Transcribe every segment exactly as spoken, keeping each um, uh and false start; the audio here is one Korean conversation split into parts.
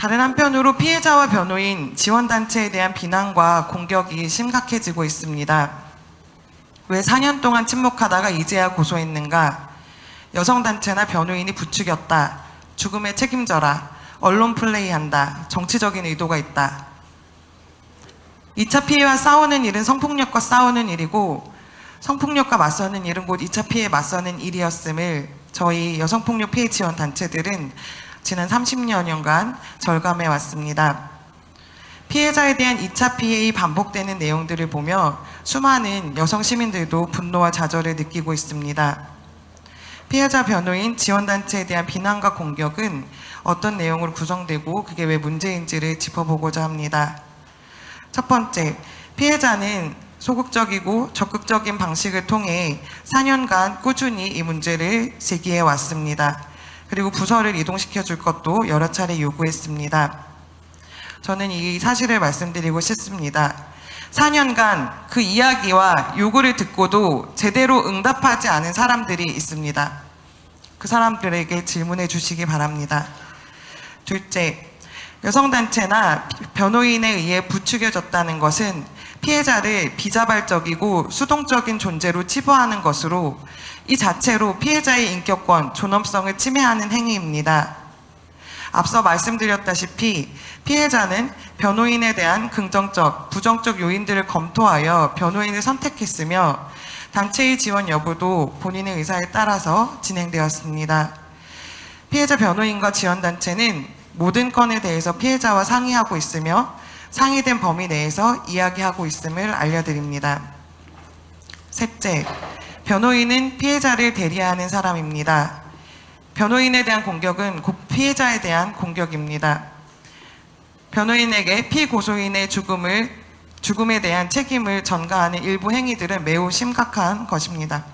다른 한편으로 피해자와 변호인, 지원단체에 대한 비난과 공격이 심각해지고 있습니다. 왜 사 년 동안 침묵하다가 이제야 고소했는가? 여성단체나 변호인이 부추겼다. 죽음에 책임져라. 언론 플레이한다. 정치적인 의도가 있다. 이 차 피해와 싸우는 일은 성폭력과 싸우는 일이고 성폭력과 맞서는 일은 곧 이 차 피해에 맞서는 일이었음을 저희 여성폭력 피해 지원 단체들은 지난 삼십 여년간 절감해 왔습니다. 피해자에 대한 이 차 피해의 반복되는 내용들을 보며 수많은 여성 시민들도 분노와 좌절을 느끼고 있습니다. 피해자, 변호인, 지원단체에 대한 비난과 공격은 어떤 내용으로 구성되고 그게 왜 문제인지를 짚어보고자 합니다. 첫 번째, 피해자는 소극적이고 적극적인 방식을 통해 사 년간 꾸준히 이 문제를 제기해 왔습니다. 그리고 부서를 이동시켜 줄 것도 여러 차례 요구했습니다. 저는 이 사실을 말씀드리고 싶습니다. 사 년간 그 이야기와 요구를 듣고도 제대로 응답하지 않은 사람들이 있습니다. 그 사람들에게 질문해 주시기 바랍니다. 둘째, 여성단체나 변호인에 의해 부추겨졌다는 것은 피해자를 비자발적이고 수동적인 존재로 치부하는 것으로 이 자체로 피해자의 인격권, 존엄성을 침해하는 행위입니다. 앞서 말씀드렸다시피 피해자는 변호인에 대한 긍정적, 부정적 요인들을 검토하여 변호인을 선택했으며 단체의 지원 여부도 본인의 의사에 따라서 진행되었습니다. 피해자 변호인과 지원단체는 모든 건에 대해서 피해자와 상의하고 있으며 상의된 범위 내에서 이야기하고 있음을 알려드립니다. 셋째, 변호인은 피해자를 대리하는 사람입니다. 변호인에 대한 공격은 곧 피해자에 대한 공격입니다. 변호인에게 피고소인의 죽음을, 죽음에 대한 책임을 전가하는 일부 행위들은 매우 심각한 것입니다.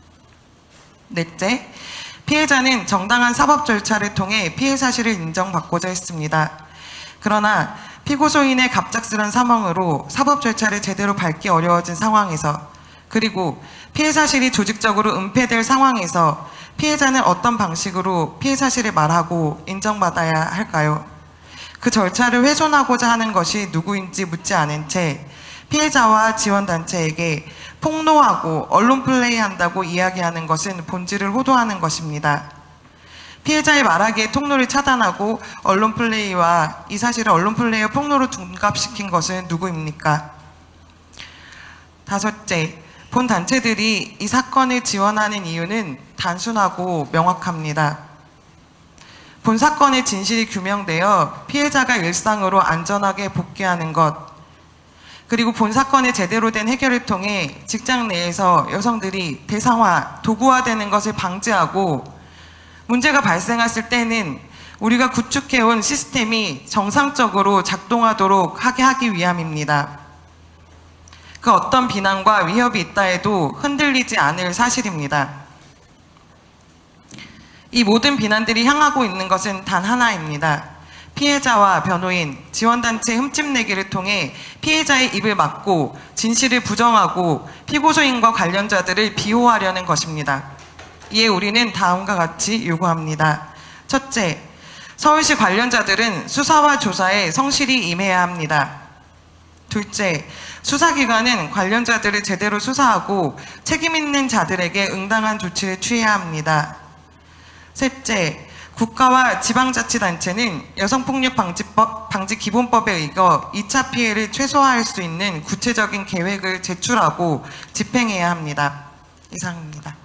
넷째, 피해자는 정당한 사법 절차를 통해 피해 사실을 인정받고자 했습니다. 그러나 피고소인의 갑작스런 사망으로 사법 절차를 제대로 밟기 어려워진 상황에서, 그리고 피해 사실이 조직적으로 은폐될 상황에서 피해자는 어떤 방식으로 피해 사실을 말하고 인정받아야 할까요? 그 절차를 훼손하고자 하는 것이 누구인지 묻지 않은 채 피해자와 지원단체에게 폭로하고 언론 플레이한다고 이야기하는 것은 본질을 호도하는 것입니다. 피해자의 말하기에 통로를 차단하고 언론 플레이와 이 사실을 언론 플레이와 폭로로 둔갑시킨 것은 누구입니까? 다섯째, 본 단체들이 이 사건을 지원하는 이유는 단순하고 명확합니다. 본 사건의 진실이 규명되어 피해자가 일상으로 안전하게 복귀하는 것, 그리고 본 사건의 제대로 된 해결을 통해 직장 내에서 여성들이 대상화, 도구화되는 것을 방지하고 문제가 발생했을 때는 우리가 구축해온 시스템이 정상적으로 작동하도록 하게 하기 위함입니다. 그 어떤 비난과 위협이 있다 해도 흔들리지 않을 사실입니다. 이 모든 비난들이 향하고 있는 것은 단 하나입니다. 피해자와 변호인, 지원단체 흠집내기를 통해 피해자의 입을 막고 진실을 부정하고 피고소인과 관련자들을 비호하려는 것입니다. 이에 우리는 다음과 같이 요구합니다. 첫째, 서울시 관련자들은 수사와 조사에 성실히 임해야 합니다. 둘째, 수사기관은 관련자들을 제대로 수사하고 책임있는 자들에게 응당한 조치를 취해야 합니다. 셋째, 국가와 지방자치단체는 여성폭력방지법, 방지기본법에 의거 이 차 피해를 최소화할 수 있는 구체적인 계획을 제출하고 집행해야 합니다. 이상입니다.